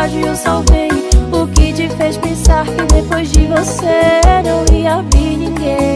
tarde o sol vem. O que te fez pensar que depois de você não ia vir ninguém?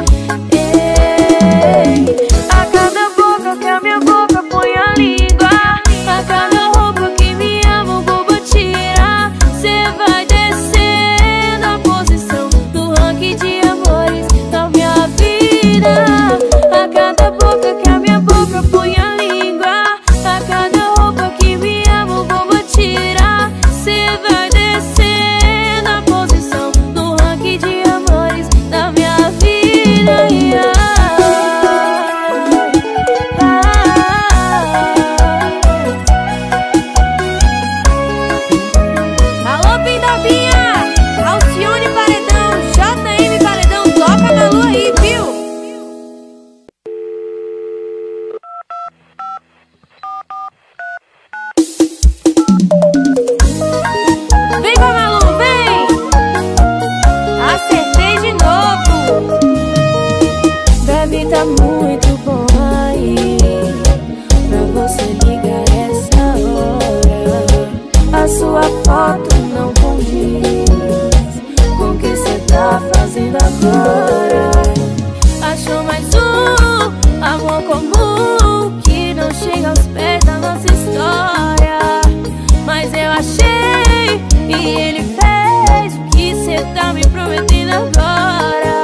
Ei, a cada boca que a minha boca põe a língua, a cada roupa que me ama o bobo tira, cê vai descendo a posição do ranking de amores da minha vida. A cada boca que a minha boca põe a língua, a cada roupa que me ama o bobo tira, cê vai descendo a posição do ranking de amores da minha vida. Alô, Pindobinha, Alcione Paredão, JM Paredão, toca na lua aí, viu? Vem, Malu, vem! Acertei de novo. Deve tá muito bom aí pra você ligar essa hora. A sua foto não condiz com o que cê tá fazendo agora. Achou mais um amor comum que não chega aos pés da nossa história. Mas eu achei e ele fez o que cê tá me prometendo agora.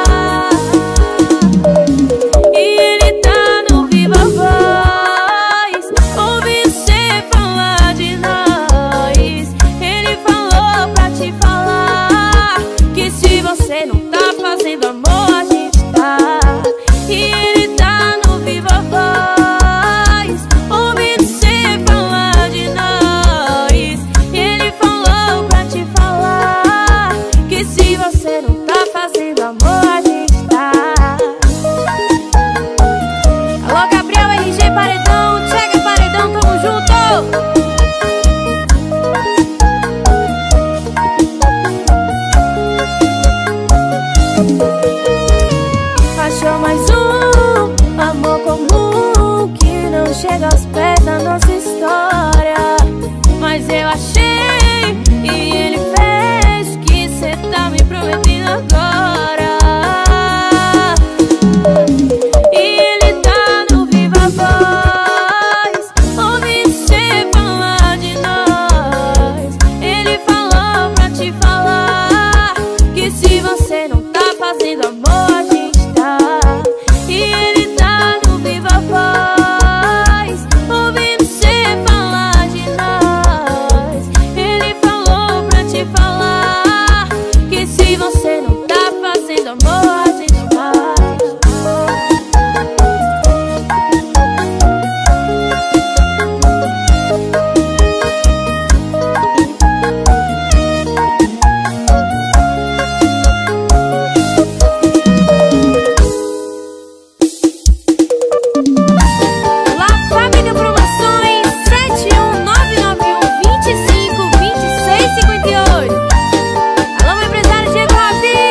E ele tá no Viva Voz, ouvi cê falar de nós. Ele falou pra te falar que se você não tá fazendo amor, a gente tá. E ele tá no Viva Voz, ouvindo cê falar de nós. Ele falou pra te falar que se você não tá fazendo amor, a gente tá. Alô, Gabriel RG Paredão, chega Paredão, tamo junto! Achou mais um amor comum que não chega aos pés da nossa história. Mas eu achei e ele fez o que cê tá me prometendo agora. E ele tá no Viva Voz, ouvi cê falar de nós. Ele falou pra te falar que se você não tá fazendo amor, a gente tá. E ele tá no Viva Voz, ouvindo cê falar de nós. Ele falou pra te falar que se você não tá fazendo amor, a gente faz. Lá, Fábrica Promoções, 71991252658. Alô, meu empresário Diego Rabi.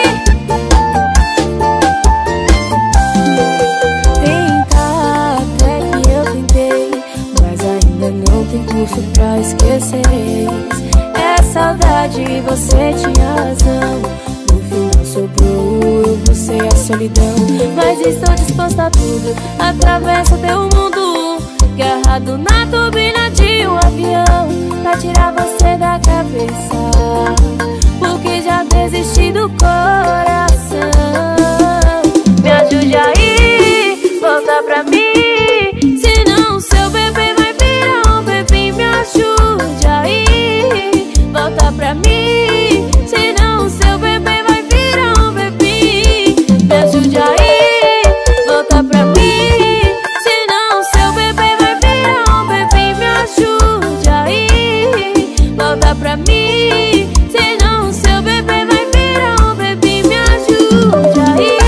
Tentar até que eu tentei, mas ainda não tem curso pra esquecereis. É saudade, você tinha razão. No final sobrou eu, você e a solidão. Mas estou disposta a tudo, atravesso teu mundo, agarrado na turbina de um avião, pra tirar você da cabeça, porque já desisti do coração. Me ajude aí, volta pra mim, senão seu bebê vai virar um bebê. Me ajude aí, volta pra mim, senão seu bebê vai virar um bebê. Me ajude aí, volta pra mim, senão seu bebê vai virar um bebê. Me ajude aí, volta pra mim, senão seu bebê vai virar um bebê. Me ajude aí.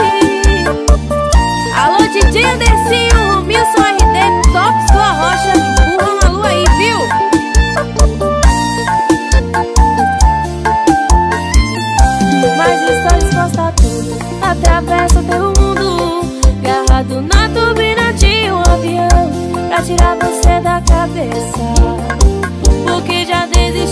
Alô, DJ Andercinho, Romilson RD, top sua rocha, empurra na lua aí, viu? Mas estou disposta a tudo, atravesso teu mundo, agarrado na turbina de um avião, pra tirar você da cabeça, porque já desisti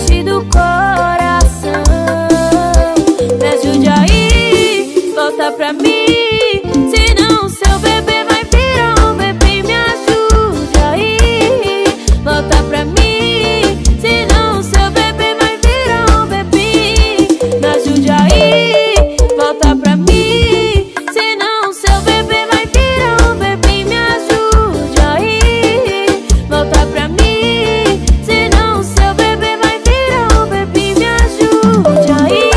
o coração. Me ajude aí, volta pra mim, senão seu bebê vai virar um bebê. Me ajude aí, volta pra mim, senão seu bebê vai virar um bebê. Me ajude aí, volta pra mim, senão seu bebê vai virar um bebê. Me ajude aí, volta pra mim, senão seu bebê vai virar um bebê. Me ajude aí.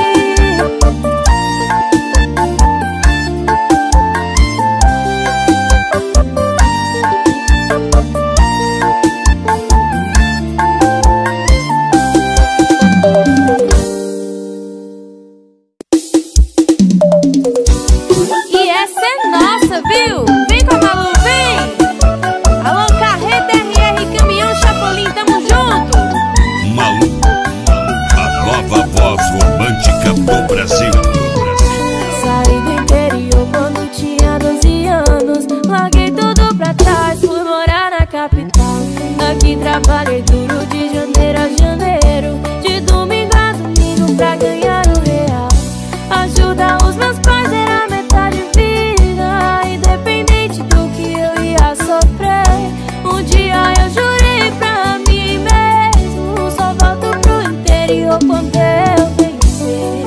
E essa é nossa, viu? Vem com a Malu, vem! Alô, Carreta, RR, Caminhão, Chapolin, tamo junto! Malu, a nova voz romântica do Brasil. Saí do interior quando tinha 12 anos. Larguei tudo pra trás, fui morar na capital. Aqui trabalhei duro de janeiro a janeiro, de domingo a domingo pra ganhar um real. Ajudar os meus pais era metade vida, independente do que eu ia sofrer. Um dia eu jurei pra mim mesmo, só volto pro interior quando eu vencer.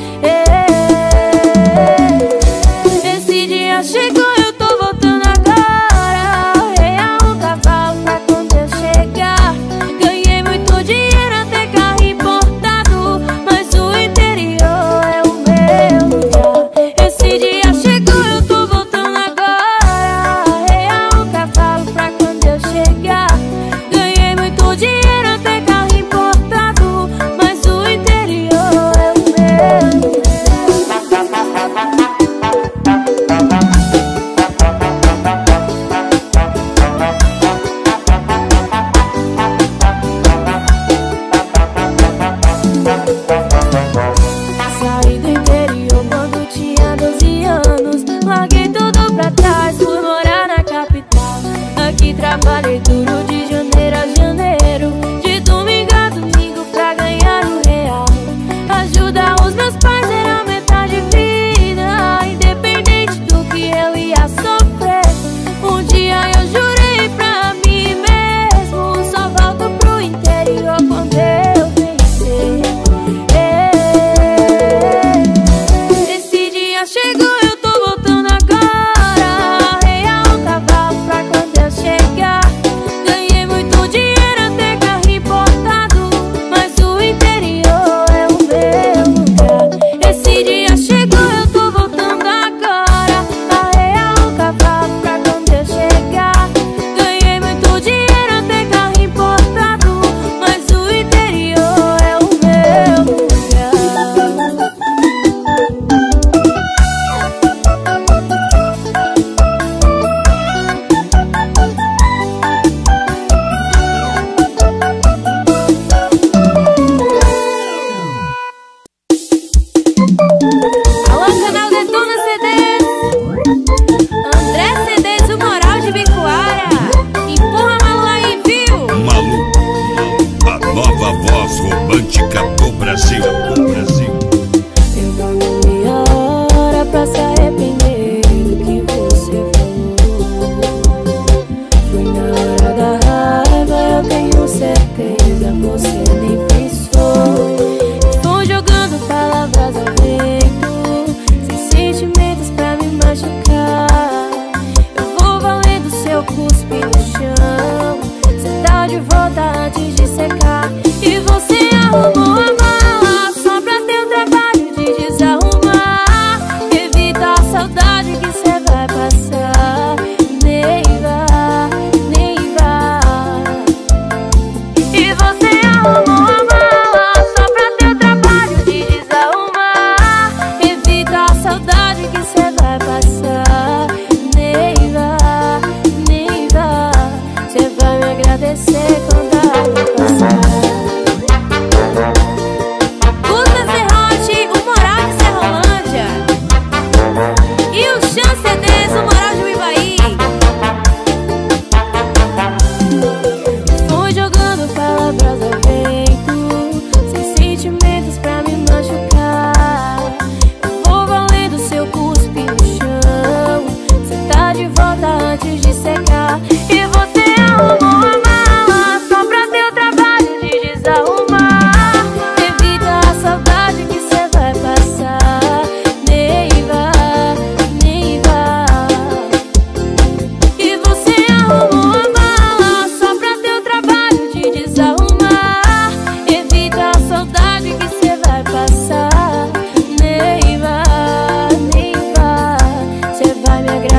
Esse dia chegou, eu tô voltando agora. Arreia um cavalo pra quando eu chegar. Ganhei muito dinheiro, até carro importado, mas o interior é o meu lugar. Esse dia chegou, eu tô voltando agora. Arreia um cavalo pra quando eu chegar. Ganhei muito dinheiro, até carro importado, mas o interior é o meu lugar.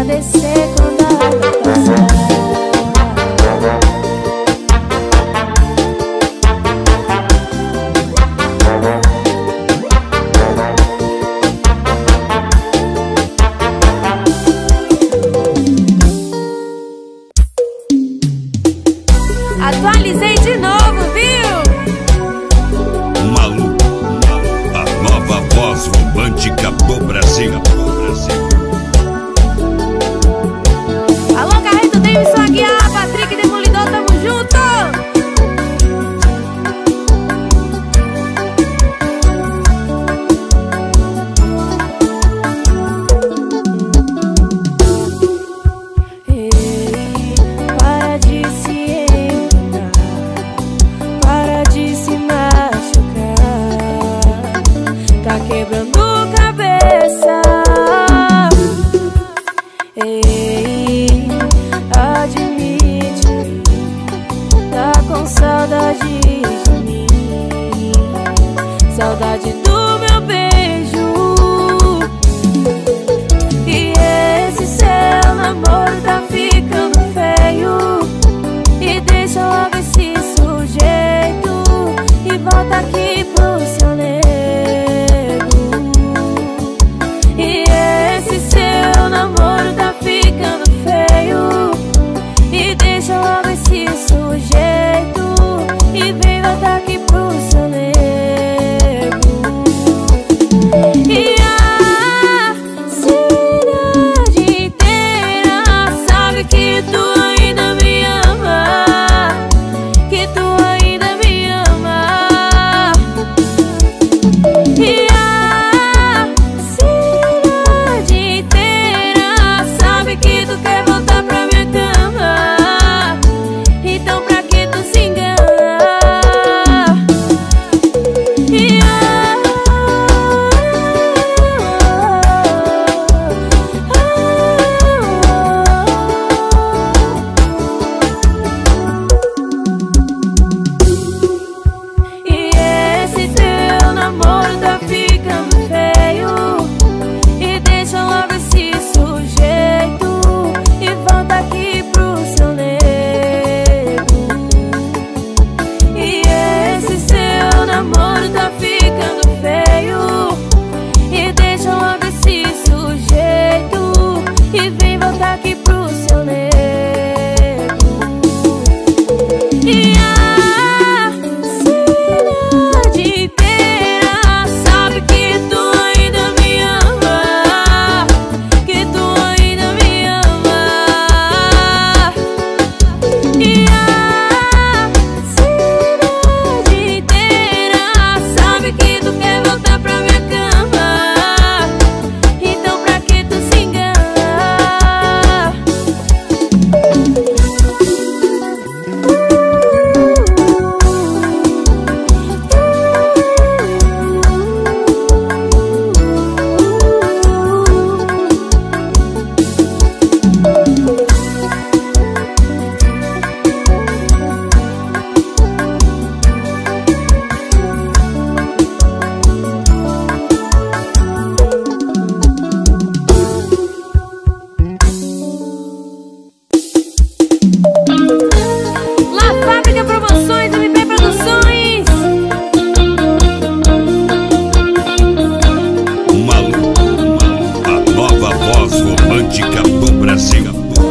agradecer quando a hora passar. Atualizei de novo, viu? Malu, a nova voz romântica do Brasil. Alô, Carreto, Davidson Aguiar, Patrick Demolidor, tamo junto! Ei, para de se enganar, para de se machucar, tá quebrando cabeça. Ei, admite, tá com saudade de mim, saudade do meu beijo. E esse seu namoro tá ficando feio, e deixa logo esse sujeito e volta aqui pro seu nego. E esse seu namoro tá ficando feio, e deixa logo esse sujeito e vem voltar aqui pro seu nego. E a cidade inteira sabe que tu ainda me ama, que tu ainda me ama. E a cidade inteira sabe que tu quer voltar pra minha cama, então pra que tu se engana? E esse teu namoro tá ficando feio, e deixa logo esse sujeito e volta aqui pro seu nego. E esse seu namoro tá ficando feio, e deixa logo esse sujeito e vem voltar aqui pro seu nego. E a cidade inteira sabe que tu ainda me ama, que tu ainda me ama. E a cidade inteira sabe que tu quer voltar pra minha cama, então pra que tu se engana? La Fábrica Promoções, MP Produções. Malu, a nova voz romântica do Brasil.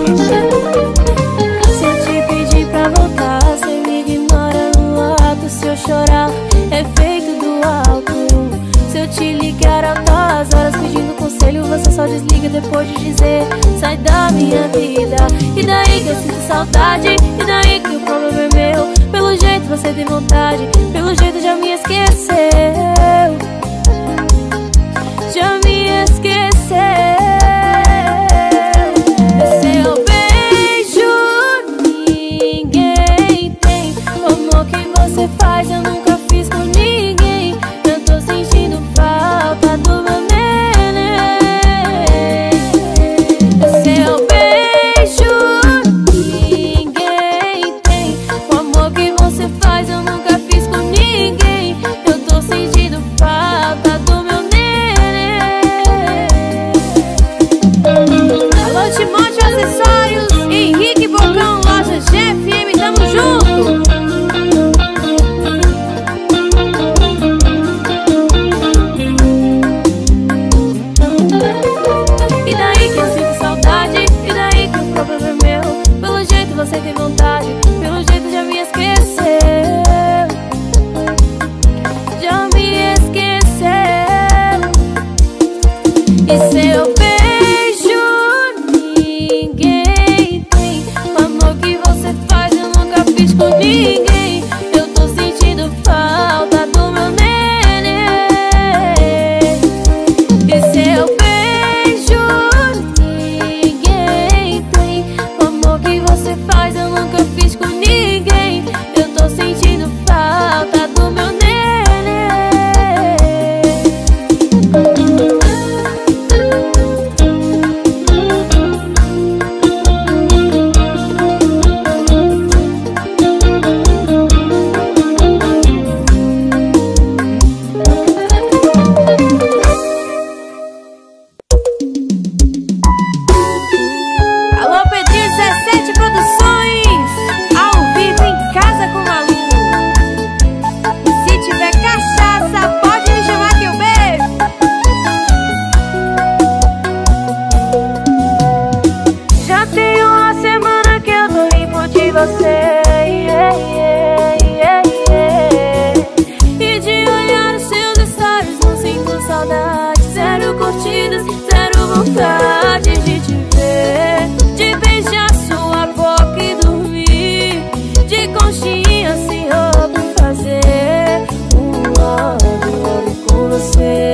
Se eu te pedir pra voltar, cê me ignora no ato. Se eu chorar, é feito do alto. Se eu te ligar altas horas pedindo conselho, você só desliga depois de dizer sai da minha vida. E daí que eu sinto saudade, e daí que o problema é meu. Pelo jeito você tem vontade, pelo jeito já me esqueceu, já me esqueceu. Seu beijo ninguém tem, o amor que você faz eu nunca fiz com ninguém. Eu tô sentindo falta do meu neném. Seu beijo ninguém tem, o amor que você faz eu nunca fiz com ninguém. Eu tô sentindo falta você tem vontade, pelo jeito já me esqueceu. Já me esqueceu. E seu beijo ninguém tem. O amor que você faz eu nunca fiz com ninguém. Eu tô sentindo falta do meu neném. E seu beijo ninguém tem. O amor que você faz eu nunca fiz com ninguém. Eu tô sentindo falta do meu neném. Alô, Pedrinho 17 Produções, ao vivo em casa com Malu. E se tiver cachaça, pode me chamar que eu bebo. Já tem uma semana que eu tô limpo de você, E de olhar os seus stories não sinto saudade. Zero curtidas, zero vontade de te ver, de beijar sua boca e dormir, de conchinha sem roupa e fazer love com você,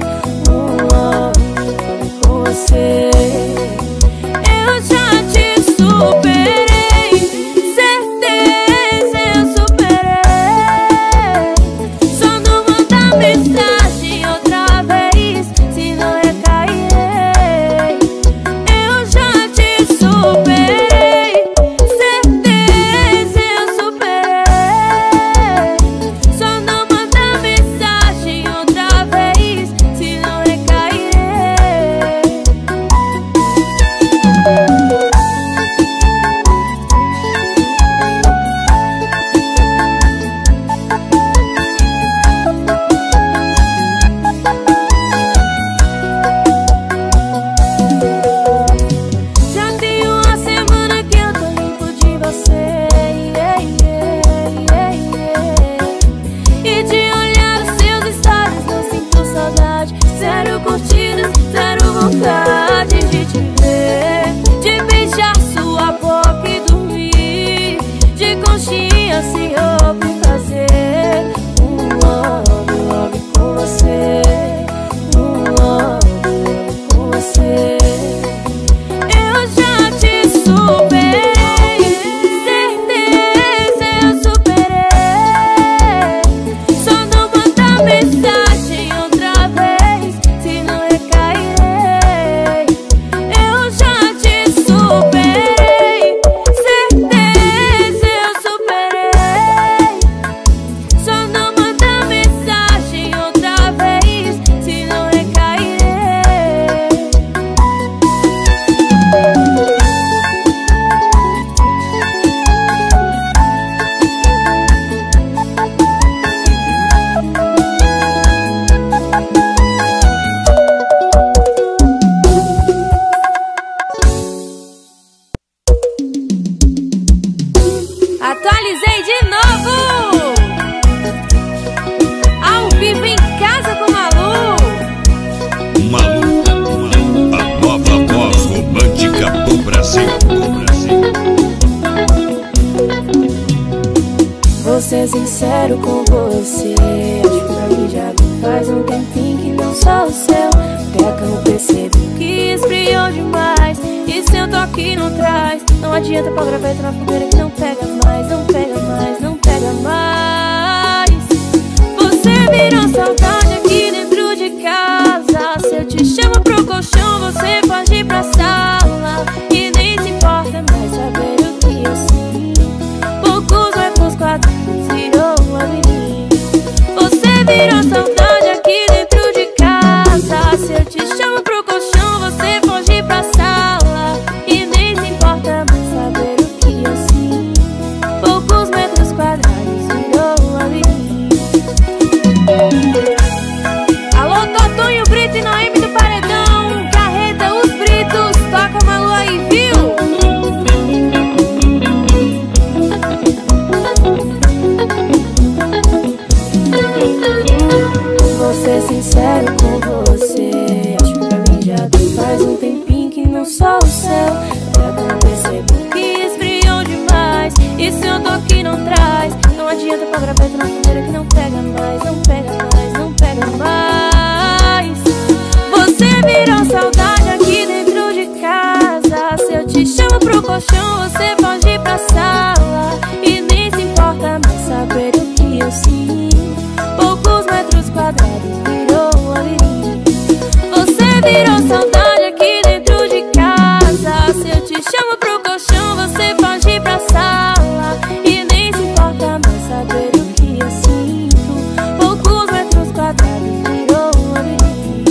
love com você. Eu já te superei, certeza eu superei. Só não manda mensagem outra vez, senão eu cairei. Eu já te superei, certeza eu superei. Só não manda mensagem outra vez, senão eu cairei. Já tem uma semana que eu tô limpo de você, E de olhar os seus stories não sinto saudade. Zero curtidas, zero vontade de te ver, de beijar sua boca e dormir, de conchinha sem roupa e fazer love com você, love com você. Eu já te superei, certeza eu superei. Só não manda mensagem outra vez, senão eu cairei. Eu já te superei, certeza eu superei. Só não manda mensagem outra vez, senão eu cairei. Atualizei de novo, ao vivo em casa com Malu. Malu, a nova voz romântica do Brasil. Vou ser sincero com você, acho que pra mim já faz um tempinho que não sou o seu. Até que eu percebi que esfriou demais, e seu toque não traz. Não adianta pôr graveto na fogueira que não pega mais, não pega mais, não pega mais. Você virou saudade aqui dentro de casa. Se eu te chamo pro colchão, você pode ir pra sala. E nem se importa mais saber o que eu sinto. Poucos metros quadrados virou um labirinto. Você virou saudade aqui dentro de casa. Se eu te chamo pro colchão, você pode ir pra sala. E nem se importa mais saber o que eu sinto. Poucos metros quadrados virou um labirinto. Alô, Totonho Brito e Noemi do Paredão, Carreta pro colchão, você pode ir pra sala e nem se importa mais saber o que eu sinto. Poucos metros quadrados virou um labirinto. Você virou saudade aqui dentro de casa. Se eu te chamo pro colchão, você pode ir pra sala e nem se importa mais saber o que eu sinto. Poucos metros quadrados virou um labirinto.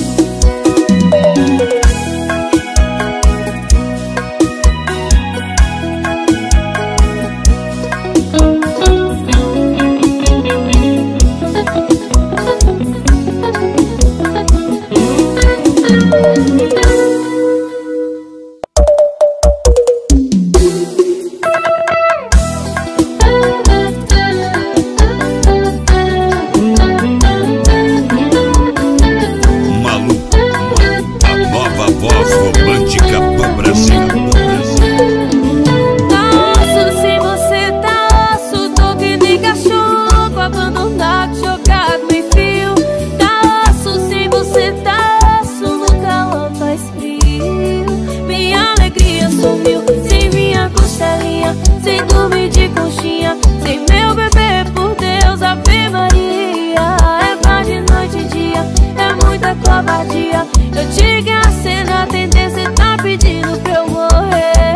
Sem dormir de conchinha, sem meu bebê, por Deus, Ave Maria. É paz de noite e dia, é muita covardia. Eu te liguei a cena, atender, cê tá pedindo pra eu morrer.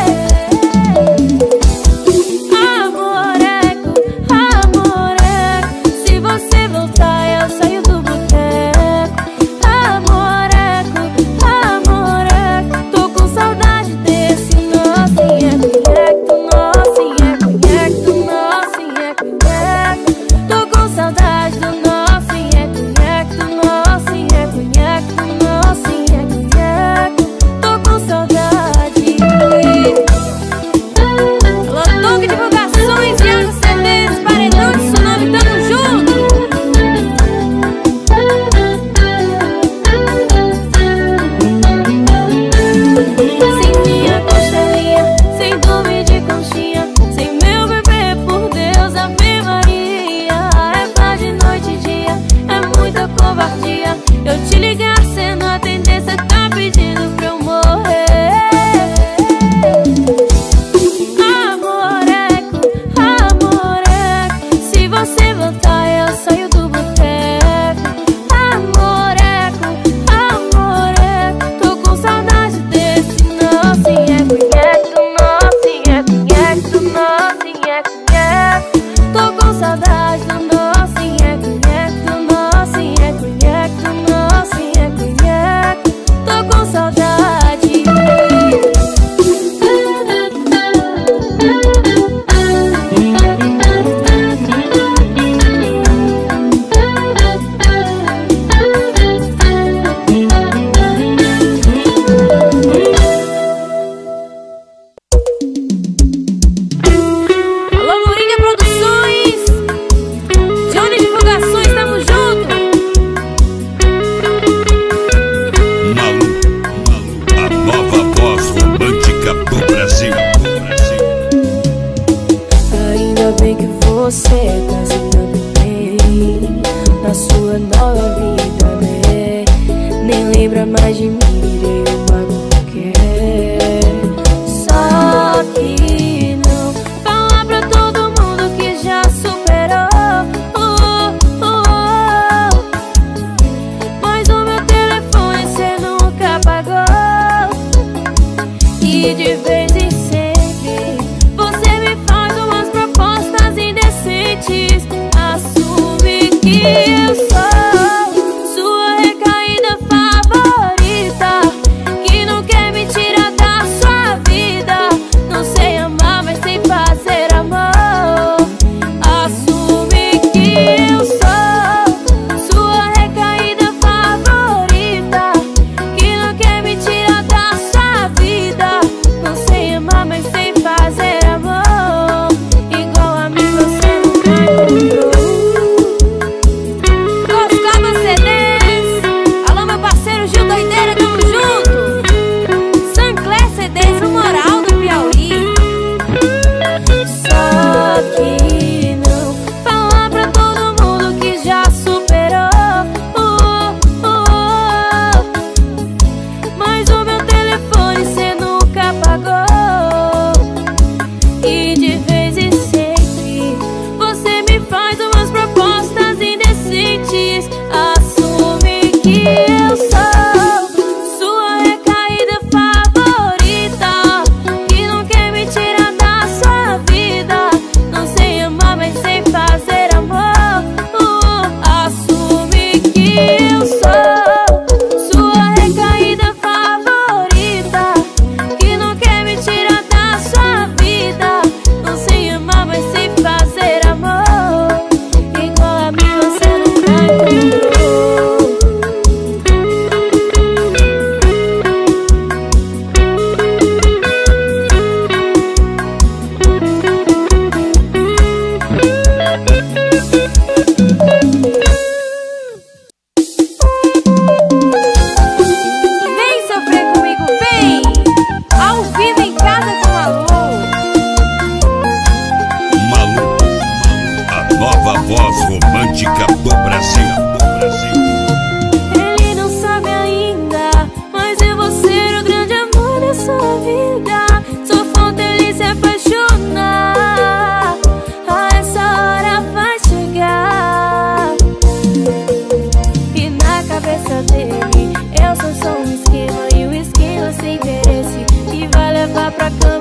Amoreco, amoreco, se você voltar eu saio do boteco. Amoreco, amoreco, tô com saudade desse nozinho. Eu te liguei a cena, atender, cê tá pedindo pra eu morrer. Amoreco, amoreco, se você voltar eu saio do boteco. Amoreco, amoreco, tô com saudade desse nozinho. Cunheco, nozinho, cunheco, nozinho, cunheco. Tô com saudade do nozinho, cunheco, nozinho, cunheco. Tô com saudade. Alô, Moringa Produções, Johnny Divulgações, tamo junto. A nova voz romântica do Brasil. Ainda bem que você tá se dando bem na sua nova vida, né? Nem lembra mais de mim, virei uma qualquer. Só que não fala pra todo mundo que já superou. Pois o meu telefone cê nunca apagou. E de vez em sempre você me faz umas propostas indecentes. romântica do Brasil. Ele não sabe ainda, mas eu vou ser o grande amor da sua vida. Só falta ele se apaixonar, a essa hora vai chegar. E na cabeça dele eu sou só um esquema, e o esquema sem interesse que vai levar pra cama.